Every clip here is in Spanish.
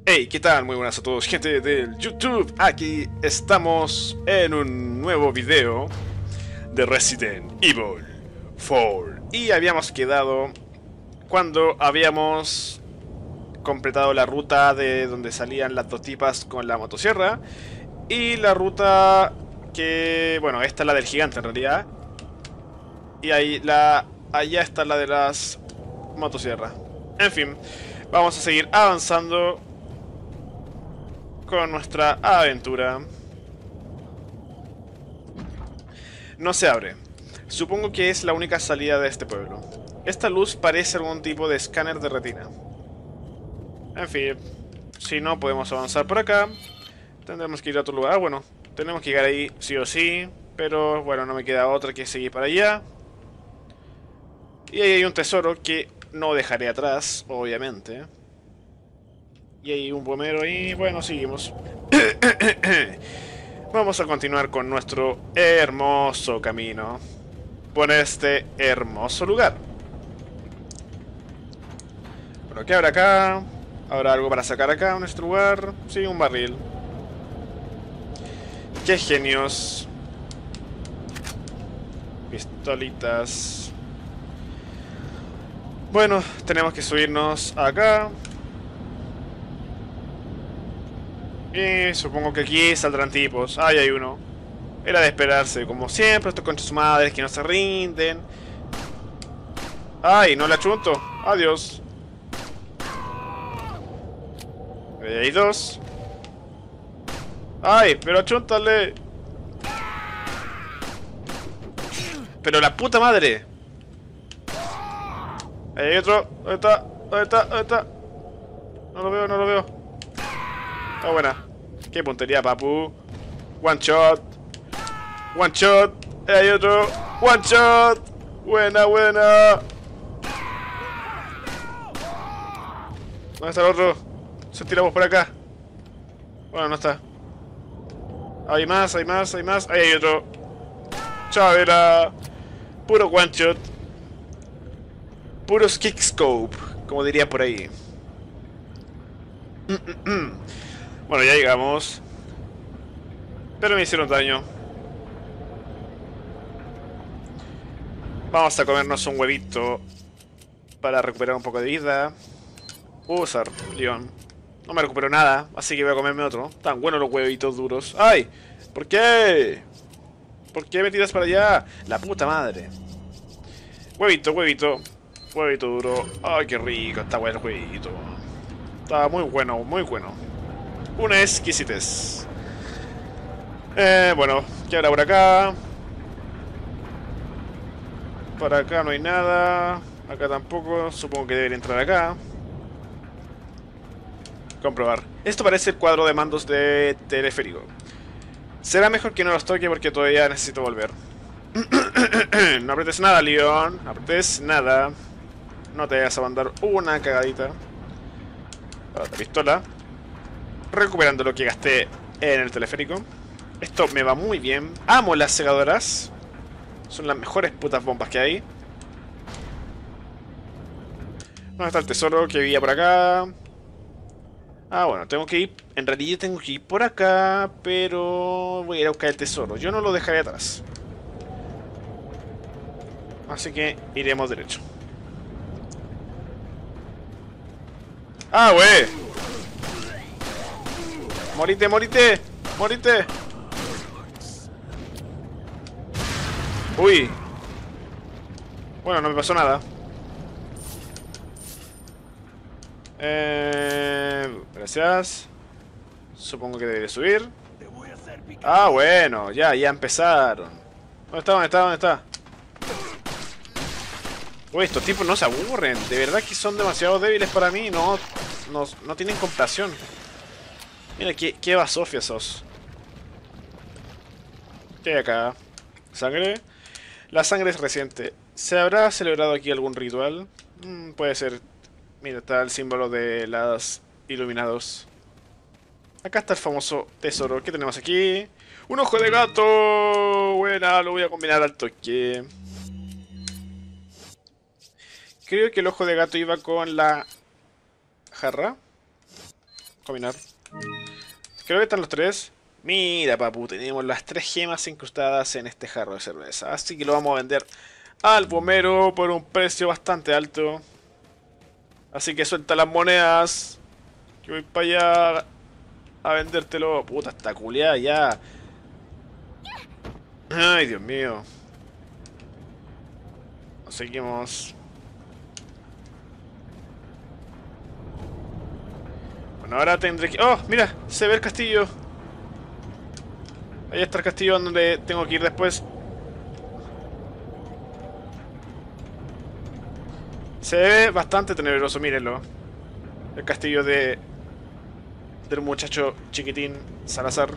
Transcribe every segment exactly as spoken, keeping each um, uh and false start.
Hey, ¿qué tal? Muy buenas a todos, gente del YouTube. Aquí estamos en un nuevo video de Resident Evil cuatro. Y habíamos quedado cuando habíamos completado la ruta de donde salían las dos tipas con la motosierra. Y la ruta que... bueno, esta es la del gigante en realidad. Y ahí la... allá está la de las motosierras. En fin, vamos a seguir avanzando con nuestra aventura. No se abre. Supongo que es la única salida de este pueblo. Esta luz parece algún tipo de escáner de retina. En fin, si no podemos avanzar por acá, tendremos que ir a otro lugar. Ah, bueno, tenemos que llegar ahí sí o sí, pero bueno, no me queda otra que seguir para allá. Y ahí hay un tesoro que no dejaré atrás, obviamente. Y hay un pomero y bueno, seguimos. Vamos a continuar con nuestro hermoso camino por este hermoso lugar. Bueno, ¿qué habrá acá? ¿Habrá algo para sacar acá en este lugar? Sí, un barril. ¡Qué genios! Pistolitas. Bueno, tenemos que subirnos acá. Y supongo que aquí saldrán tipos. Ahí hay uno. Era de esperarse, como siempre, estos conchas madres que no se rinden. ¡Ay, no le achunto! ¡Adiós! Ahí hay dos. ¡Ay, pero achúntale! ¡Pero la puta madre! Ahí hay otro. ¿Dónde está? ¿Dónde está? ¿Dónde está? No lo veo, no lo veo. Está buena. ¡Qué puntería, papu! One shot. One shot. Ahí hay otro. One shot. Buena, buena. ¿Dónde está el otro? Se tiramos por acá. Bueno, no está. Hay más, hay más, hay más. Ahí hay otro. Chavera. Puro one shot. Puro kickscope, como diría por ahí. Bueno, ya llegamos. Pero me hicieron daño. Vamos a comernos un huevito para recuperar un poco de vida. Usar, León. No me recupero nada, así que voy a comerme otro. Tan buenos los huevitos duros. ¡Ay! ¿Por qué? ¿Por qué me tiras para allá? La puta madre. Huevito, huevito. Huevito duro. ¡Ay, qué rico! Está bueno el huevito. Está muy bueno, muy bueno. Una exquisitez. Eh, bueno, ¿qué habrá por acá? Por acá no hay nada. Acá tampoco. Supongo que debería entrar acá. Comprobar. Esto parece el cuadro de mandos de teleférico. Será mejor que no los toque porque todavía necesito volver. No apretes nada, Leon. No apretes nada. No te vayas a mandar una cagadita. La pistola. Recuperando lo que gasté en el teleférico. Esto me va muy bien. Amo las segadoras. Son las mejores putas bombas que hay. ¿Dónde está el tesoro que había por acá? Ah, bueno, tengo que ir... En realidad tengo que ir por acá, pero voy a ir a buscar el tesoro. Yo no lo dejaré atrás. Así que iremos derecho. ¡Ah, wey! ¡Morite, morite! ¡Morite! ¡Uy! Bueno, no me pasó nada. Eh, gracias. Supongo que debería subir. Ah, bueno, ya, ya empezaron. ¿Dónde está? ¿Dónde está? ¿Dónde está? Uy, estos tipos no se aburren. De verdad que son demasiado débiles para mí. No, no, no tienen compasión. Mira, qué, qué basofia sos. ¿Qué hay acá? ¿Sangre? La sangre es reciente. ¿Se habrá celebrado aquí algún ritual? Mm, puede ser. Mira, está el símbolo de las iluminados. Acá está el famoso tesoro. ¿Qué tenemos aquí? ¡Un ojo de gato! Buena, lo voy a combinar al toque. Creo que el ojo de gato iba con la jarra. combinar. Creo que están los tres. Mira, papu, tenemos las tres gemas incrustadas en este jarro de cerveza. Así que lo vamos a vender al bomero por un precio bastante alto. Así que suelta las monedas. Que voy para allá a vendértelo. Puta, está culiada ya. Ay, Dios mío. Seguimos. Bueno, ahora tendré que... ¡Oh! Mira, se ve el castillo. Ahí está el castillo donde tengo que ir después. Se ve bastante tenebroso, mírenlo. El castillo de... del muchacho chiquitín Salazar.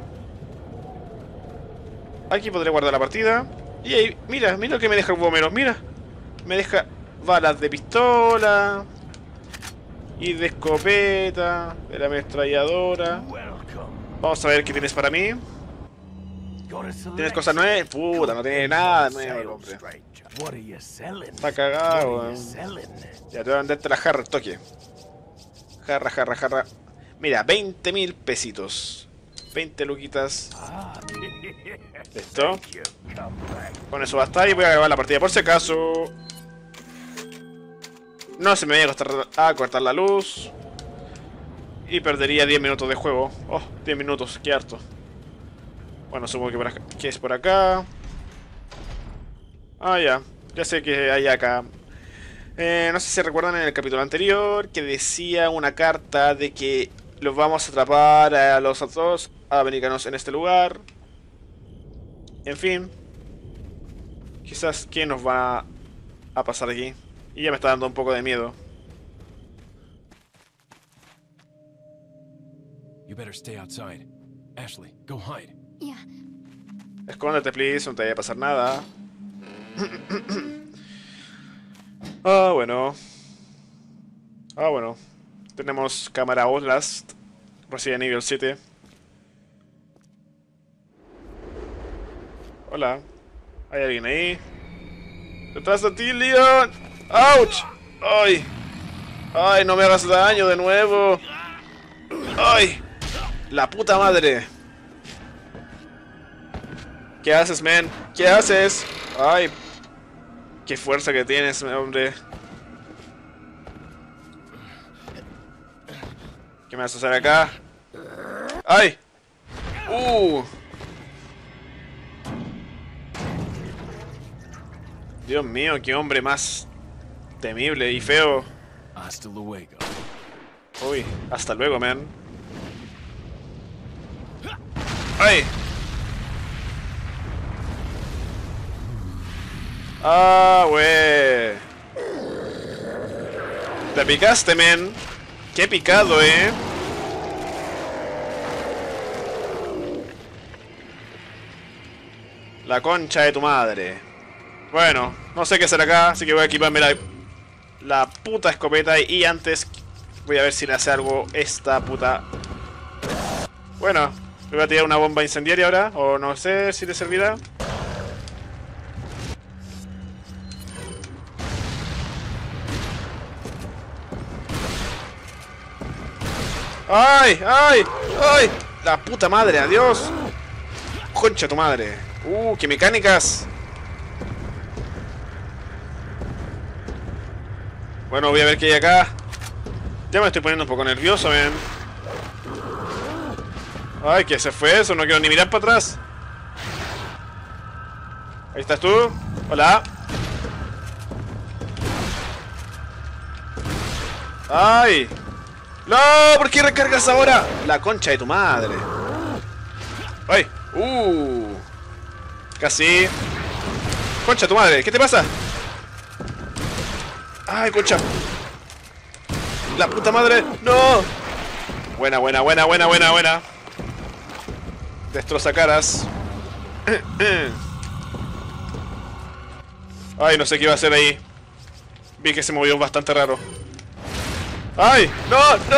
Aquí podré guardar la partida. Y ahí, mira, mira lo que me deja el bomero, mira. Me deja balas de pistola. Y de escopeta. De la ametralladora. Vamos a ver qué tienes para mí. ¿Tienes cosas nuevas? Puta, no tiene nada nuevo, hombre. Está cagado, weón. Ya te voy a venderte la jarra al toque. Jarra, jarra, jarra. Mira, veinte mil pesitos. veinte luquitas. Listo. Con eso basta y voy a grabar la partida por si acaso. No se me vaya a costar a cortar la luz. Y perdería diez minutos de juego. Oh, diez minutos, qué harto. Bueno, supongo que, por acá, que es por acá. Ah, ya. Ya sé que hay acá. Eh, no sé si recuerdan en el capítulo anterior que decía una carta de que los vamos a atrapar a los otros americanos en este lugar. En fin. Quizás qué nos va a pasar aquí. Y ya me está dando un poco de miedo. You better stay outside. Ashley, go hide. Yeah. Escóndete, please, no te vaya a pasar nada. Ah, bueno. Ah, bueno. Tenemos cámara Outlast. Resident Evil siete. Hola. ¿Hay alguien ahí? ¡Detrás de ti, Leon! ¡Auch! ¡Ay! ¡Ay, no me hagas daño de nuevo! ¡Ay! ¡La puta madre! ¿Qué haces, man? ¿Qué haces? ¡Ay! ¡Qué fuerza que tienes, hombre! ¿Qué me vas a hacer acá? ¡Ay! ¡Uh! Dios mío, qué hombre más temible y feo. Hasta luego. Uy, hasta luego, man. ¡Ay! ¡Ah, wey! Te picaste, man. ¡Qué picado, eh! La concha de tu madre. Bueno, no sé qué hacer acá, así que voy a equiparme la, la puta escopeta. Y antes voy a ver si le hace algo esta puta. Bueno, le voy a tirar una bomba incendiaria ahora. O no sé si le servirá. ¡Ay! ¡Ay! ¡Ay! ¡La puta madre! ¡Adiós! ¡Concha tu madre! ¡Uh! ¡Qué mecánicas! Bueno, voy a ver qué hay acá. Ya me estoy poniendo un poco nervioso, man. ¡Ay! ¿Qué se fue eso? No quiero ni mirar para atrás. Ahí estás tú. Hola. ¡Ay! ¡No! ¿Por qué recargas ahora? La concha de tu madre. ¡Ay! ¡Uh! Casi. Concha de tu madre, ¿qué te pasa? ¡Ay, concha! ¡La puta madre! ¡No! Buena, buena, buena, buena, buena, buena. Destroza caras. Ay, no sé qué iba a hacer ahí. Vi que se movió bastante raro. ¡Ay! ¡No!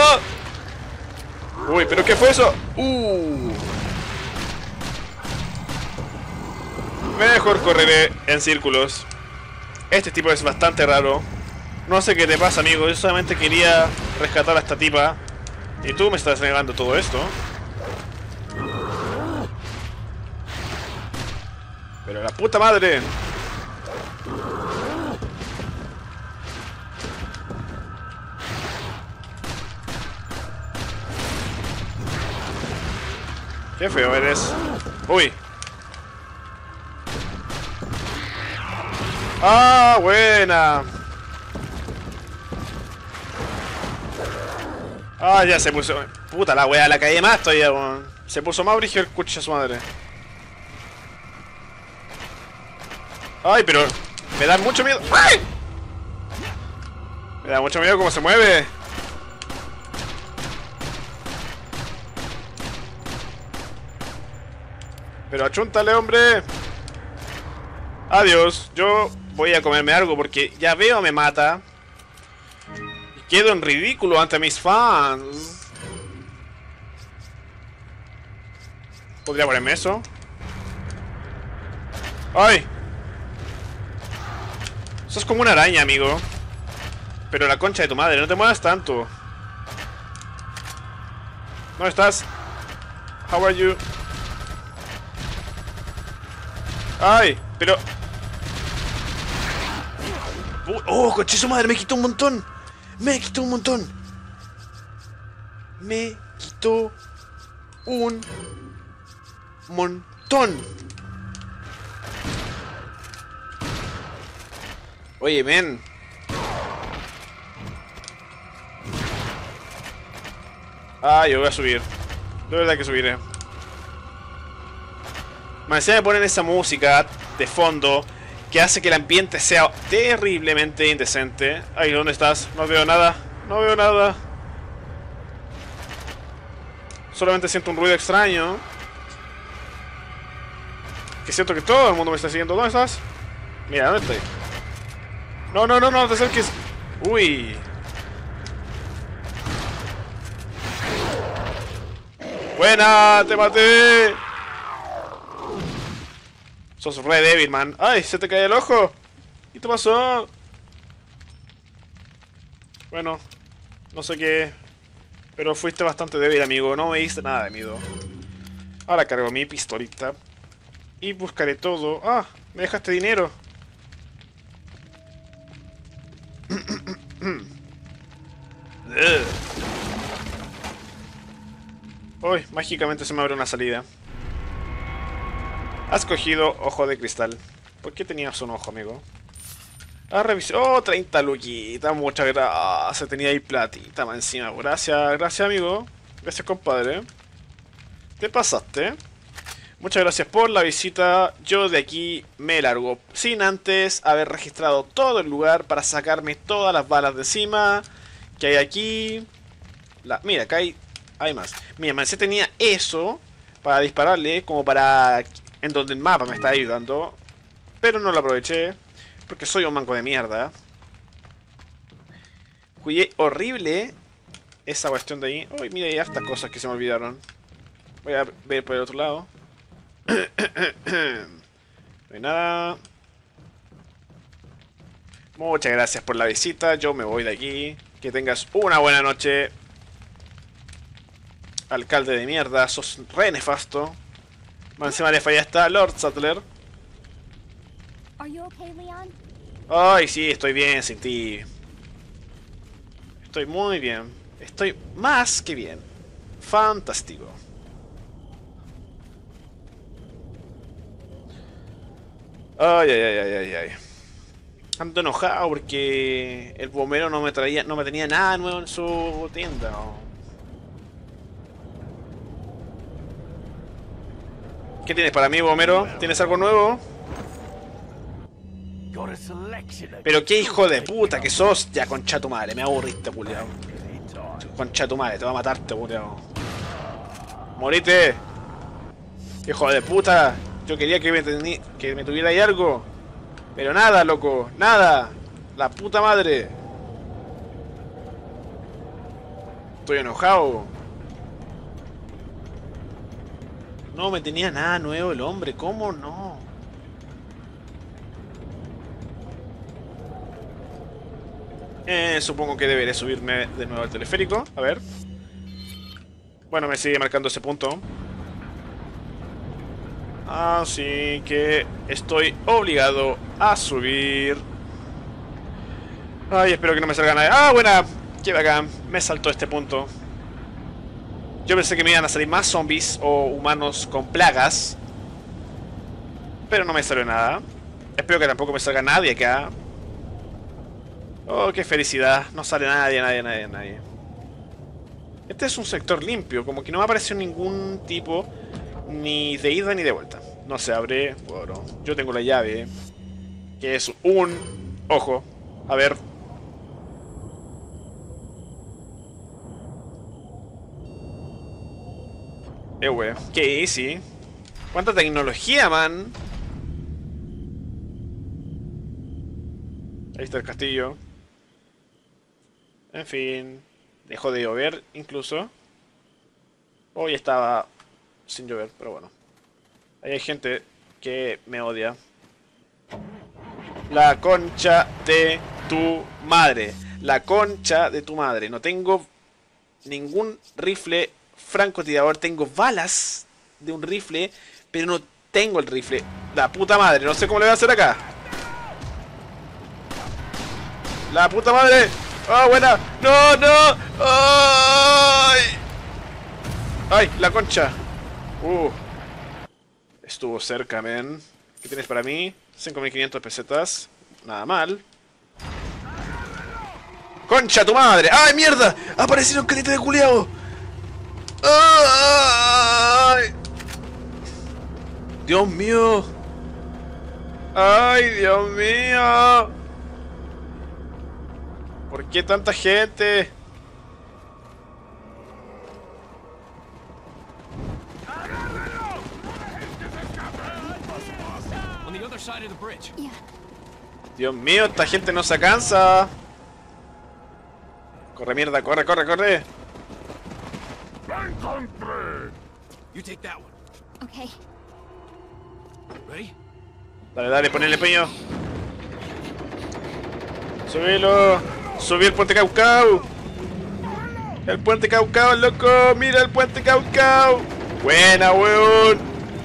¡No! Uy, ¿pero qué fue eso? ¡Uh! Mejor correré en círculos. Este tipo es bastante raro. No sé qué te pasa, amigo. Yo solamente quería rescatar a esta tipa. Y tú me estás negando todo esto. Pero la puta madre. Qué feo eres. Uy. Ah, buena. Ah, ya se puso. Puta la wea, la caí más todavía, weón. Se puso más brígido el cucho a su madre. Ay, pero me da mucho miedo. ¡Ay! Me da mucho miedo cómo se mueve. Pero achúntale, hombre. Adiós. Yo voy a comerme algo porque ya veo me mata. Y quedo en ridículo ante mis fans. ¿Podría ponerme eso? ¡Ay! Eso es como una araña, amigo. Pero la concha de tu madre, no te muevas tanto. ¿Dónde estás? How are you? ¡Ay! Pero... ¡Oh, coche su madre! Me quitó un montón. Me quitó un montón. Me quitó un montón. Oye, men. Ah, yo voy a subir. De verdad que subiré. Me encima me ponen esa música de fondo que hace que el ambiente sea terriblemente indecente. Ay, ¿dónde estás? No veo nada. No veo nada. Solamente siento un ruido extraño. Que siento que todo el mundo me está siguiendo. ¿Dónde estás? Mira, ¿dónde estoy? No, no, no, no te acerques. Uy. Buena, te maté. Sos re débil, man. ¡Ay! Se te cae el ojo. ¿Qué te pasó? Bueno, no sé qué. Pero fuiste bastante débil, amigo. No me diste nada de miedo. Ahora cargo mi pistolita. Y buscaré todo. ¡Ah! Me dejaste dinero. Uy, mágicamente se me abre una salida. Has cogido ojo de cristal. ¿Por qué tenías un ojo, amigo? Ah, revisé. Oh, treinta luquitas. Muchas gracias. Tenía ahí platita más encima. Gracias, gracias, amigo. Gracias, compadre. Te pasaste. Muchas gracias por la visita. Yo de aquí me largo. Sin antes haber registrado todo el lugar para sacarme todas las balas de encima. Que hay aquí. La... Mira, acá hay... hay más. Mira, Mancé tenía eso para dispararle, como para... en donde el mapa me está ayudando. Pero no lo aproveché. Porque soy un manco de mierda. Jugué horrible esa cuestión de ahí. Uy, mira, hay hartas cosas que se me olvidaron. Voy a ver por el otro lado. No hay nada. Muchas gracias por la visita. Yo me voy de aquí. Que tengas una buena noche. Alcalde de mierda. Sos re nefasto. Más encima le fallaste a Lord Sattler. Ay, sí, estoy bien sin ti. Estoy muy bien. Estoy más que bien. Fantástico. Ay, ay, ay, ay, ay, ay. Ando enojado porque el bombero no me traía, no me tenía nada nuevo en su tienda. ¿Qué tienes para mí, bombero? ¿Tienes algo nuevo? Pero qué hijo de puta que sos. Ya, concha tu madre, me aburriste, culiao. Concha tu madre, te va a matarte, culiao. Morite. Hijo de puta. Yo quería que me, tení, que me tuviera ahí algo. Pero nada, loco, nada. La puta madre. Estoy enojado. No me tenía nada nuevo el hombre, ¿cómo no? Eh, supongo que deberé subirme de nuevo al teleférico. A ver. Bueno, me sigue marcando ese punto. Así que estoy obligado a subir. Ay, espero que no me salga nadie. ¡Ah, buena! ¡Qué bacán! Me saltó este punto. Yo pensé que me iban a salir más zombies o humanos con plagas, pero no me salió nada. Espero que tampoco me salga nadie acá. Oh, qué felicidad. No sale nadie, nadie, nadie, nadie. Este es un sector limpio. Como que no me apareció ningún tipo ni de ida ni de vuelta. No se abre. Bueno, yo tengo la llave, que es un... Ojo. A ver. Eh, wey. Qué easy. Cuánta tecnología, man. Ahí está el castillo. En fin. Dejó de llover, incluso. Hoy estaba sin llover, pero bueno. Ahí hay gente que me odia. La concha de tu madre. La concha de tu madre. No tengo ningún rifle francotirador. Tengo balas de un rifle, pero no tengo el rifle. La puta madre. No sé cómo le voy a hacer acá. La puta madre. ¡Ah, oh, buena! ¡No, no! ¡Ay! ¡Ay, la concha! Uh. Estuvo cerca, men. ¿Qué tienes para mí? cinco mil quinientas pesetas. Nada mal. ¡Concha tu madre! ¡Ay, mierda! ¡Aparecieron calientes de culiao! ¡Ay! ¡Dios mío! ¡Ay, Dios mío! ¿Por qué tanta gente? Dios mío, esta gente no se cansa. Corre, mierda, corre, corre, corre. You take that one. Okay. Ready? Dale, dale, ponele peño. Subilo. Subí el puente Caucao. El puente Caucao, loco. Mira el puente Caucao. Buena, weón.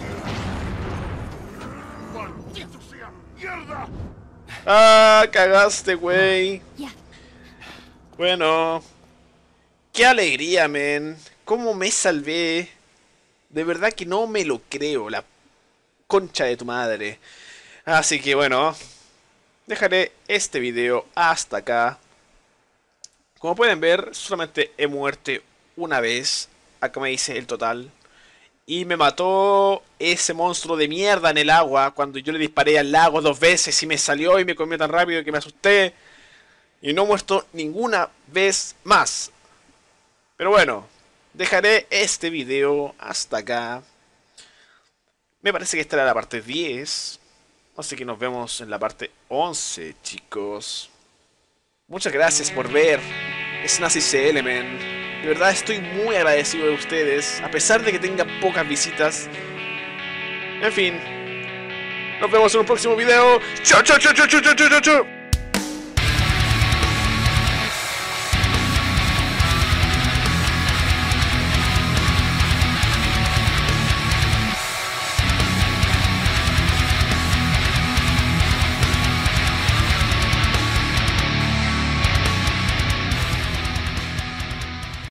Ah, cagaste, wey. Yeah. Bueno. Qué alegría, men. Cómo me salvé. De verdad que no me lo creo. La concha de tu madre. Así que bueno. Dejaré este video hasta acá. Como pueden ver, solamente he muerto una vez. Acá me dice el total. Y me mató ese monstruo de mierda en el agua. Cuando yo le disparé al lago dos veces y me salió y me comió tan rápido que me asusté. Y no he muerto ninguna vez más. Pero bueno, dejaré este video hasta acá. Me parece que esta era la parte diez. Así que nos vemos en la parte once, chicos. Muchas gracias por ver SnazzyCL, man. De verdad estoy muy agradecido de ustedes, a pesar de que tenga pocas visitas. En fin, nos vemos en un próximo video. ¡Chao, chao, chao, chao, chao, chao, chao!